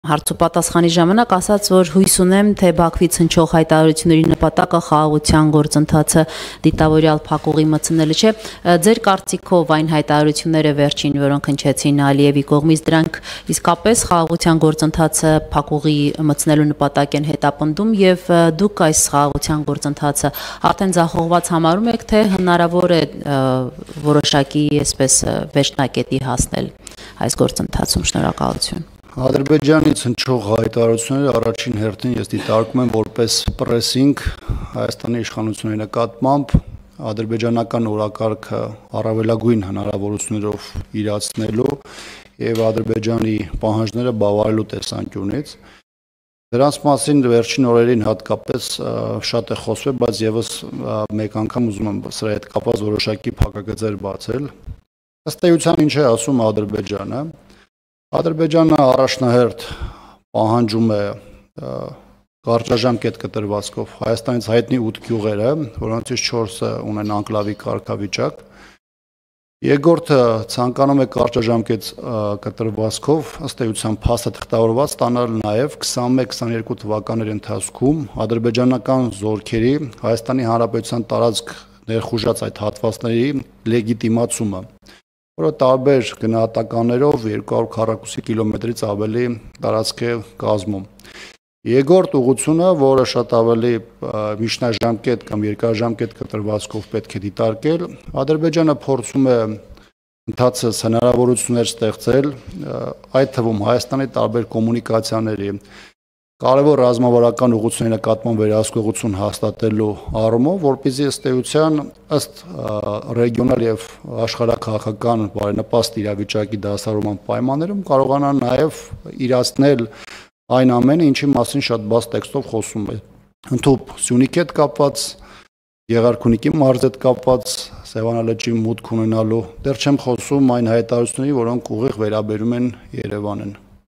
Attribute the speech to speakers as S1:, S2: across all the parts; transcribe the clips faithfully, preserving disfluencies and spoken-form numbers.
S1: Հարց ու պատասխանի ժամանակ ասաց, որ հույս ունեմ, թե Բաքվից հնչող հայտարարությունների նպատակը խաղաղության գործընթացը դիտավորյալ փակուղի մտցնելը չէ։ Ձեր կարծիքով այն հայտարարությունները վերջին, որոնք հնչեցին Ալիևի կողմից, դրանք իսկապես խաղաղության գործընթացը փակուղի մտցնելու նպատակ են հետապնդում եւ դուք այս խաղաղության գործընթացը արդեն ձախողված համարում եք, թե հնարավոր է որոշակի այսպես վերջնակետի հասնել այս գործընթացում։ Շնորհակալություն։
S2: Ադրբեջանից հնչող հայտարարությունները առաջին հերթին ես դիտարկում եմ որպես պրեսինգ Հայաստանի իշխանությունների նկատմամբ ադրբեջանական օրակարգը առավելագույն հնարավորություններով իրացնելու եւ Ադրբեջանի պահանջները բավարարելու տեսանկյունից։ Դրանց մասին վերջին օրերին հատկապես շատ է խոսվել, բայց եւս մեկ անգամ ուզում եմ սրա հետ կապված որոշակի փակագծեր բացել։ Ըստ էության ինչ է ասում Ադրբեջանը։ Ադրբեջանը առաջնահերթ պահանջում է կարճաժամկետ կտրվածքով Հայաստանից հայտնի ութ գյուղերը, որոնցից չորսը ունեն անկլավի կարգավիճակ։ Երկրորդը ցանկանում է կարճաժամկետ կտրվածքով ըստ էության փաստը թղթավորված ստանալ նաև քսանմեկ քսաներկու թվականների ընթացքում ադրբեջանական զորքերի Հայաստանի Հանրապետության տարածք ներխուժած այդ հատվածների լեգիտիմացումը, որը տարբեր գնահատականներով երկու հարյուր քառակուսի կիլոմետրից ավելի տարածք է կազմում։ Երկրորդ ուղղությունը, որը շատ ավելի միջնաժամկետ կամ երկարաժամկետ կտրվածքով պետք է դիտարկել, Ադրբեջանը փորձում է ընդհանրապես հնարավորություններ ստեղծել, այդ թվում Հայաստանի տարբեր կոմունիկացիաների կարևոր ռազմավարական ուղղությունների նկատմամբ վերահսկողություն հաստատելու առումով, որպեսզի ըստ էության ըստ ռեգիոնալ եւ աշխարհաքաղաքական բարենպաստ իրավիճակի դասավորման պայմաններում կարողանան նաեւ իրացնել այն ամենը, ինչի մասին շատ բաց տեքստով խոսում է։ Ընդհանուր Սյունիքի հետ կապված, Գեղարքունիքի մարզի հետ կապված, Սևանալճի մուտք ունենալու, դեռ չեմ խոսում այն հայտարարությունների, որոնք ուղիղ վերաբերում են Երևանին։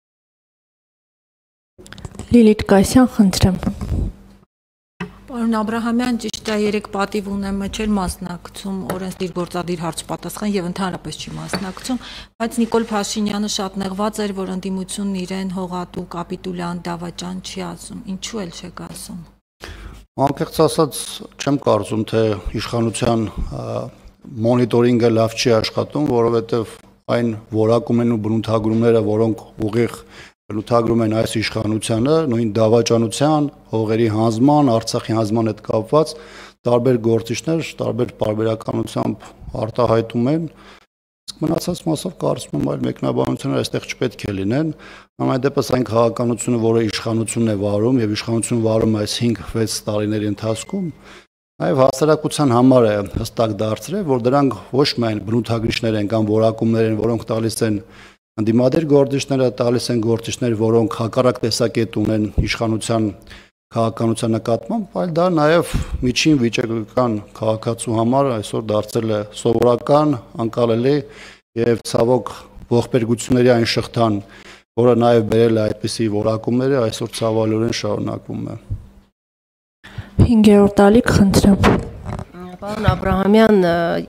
S3: Լիլիթ Կասյան, խնդրեմ։
S4: Պարոն Աբրահամյան, ճիշտ է, երեք պատիվ ունեմ, չէր մասնակցում օրենսդիր գործադիր հարց-պատասխան եւ ընդհանրապես չի մասնակցում, բայց Նիկոլ Փաշինյանը շատ նեղված էր, որ ընդդիմությունն իրեն հողատու կապիտուլյան դավաճան չի ասում։ Ինչու էլ չեք ասում։
S2: Անկեղծ ասած, չեմ կարծում, թե իշխանության մոնիտորինգը լավ չի աշխատում, որովհետեւ այն որակումներն ու բնութագրումները, որոնք ուղիղ բնութագրում են այս իշխանությանը, նույն դավաճանության, հողերի հանձնման, Արցախի հանձնման հետ կապված տարբեր գործիչներ տարբեր պարբերականությամբ արտահայտում են, իսկ մնացած մասով կարծում եմ այլ մեկնաբանություններ այստեղ չպետք է լինեն, համայն դեպս այն քաղաքականությունը, որը իշխանությունն է վարում եւ իշխանությունը վարում այս հինգ-վեց տարիների ընթացքում, այլ հասարակության համար է հստակ դարձրել, որ դրանք ոչ միայն բնութագրիչներ են կամ որակումներ են, որոնք տալիս են Անդիմադիր գործիչները, տալիս են գործիչներ, որոնք հակառակ տեսակետ ունեն իշխանության քաղաքականության նկատմամբ, այլ դա նաև միջին վիճակական քաղաքացու համար այսօր դարձել է սովորական, անկալելի եւ ցավոք ողբերգությունների այն շղթան, որը նաև բերել է այդպիսի որակումները, այսօր ցավալիորեն շարունակվում է։
S3: Հինգերորդ ալիք, խնդրեմ։
S5: Պարոն Աբրահամյան,